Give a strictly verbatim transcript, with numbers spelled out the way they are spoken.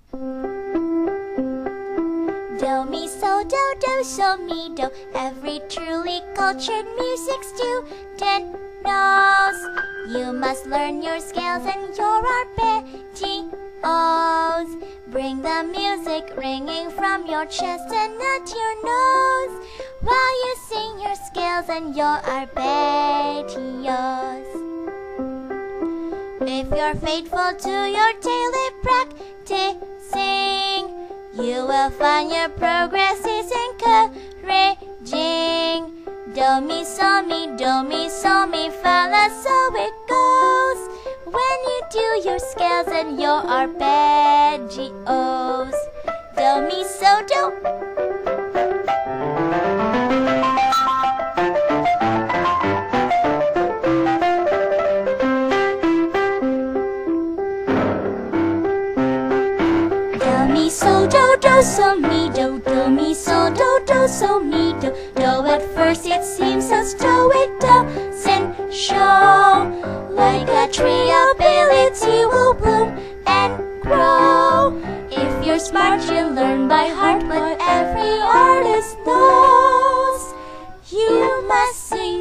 Do, mi, so, do, do, so, mi, do. Every truly cultured music student knows you must learn your scales and your arpeggios. Bring the music ringing from your chest and not your nose while you sing your scales and your arpeggios. If you're faithful to your daily practicing, you will find your progress is encouraging. Do, mi, so, mi, do, mi, so, mi, fa, la, so it goes when you do your scales and your arpeggios. Do, mi, so, do. Do, mi, so, do, do, so, mi, do. Do, mi, so, do, do, so, mi, do. Do, at first it seems as though it doesn't show. Like a tree, ability will bloom and grow. If you're smart, you'll learn by heart what every artist knows. You must sing